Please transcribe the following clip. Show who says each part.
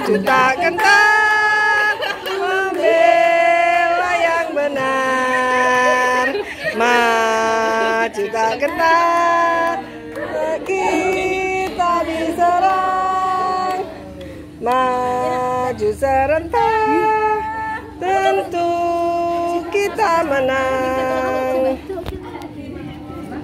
Speaker 1: Maju tak gentar membela yang benar. Maju tak gentar kita diserang. Maju serentak tentu kita menang.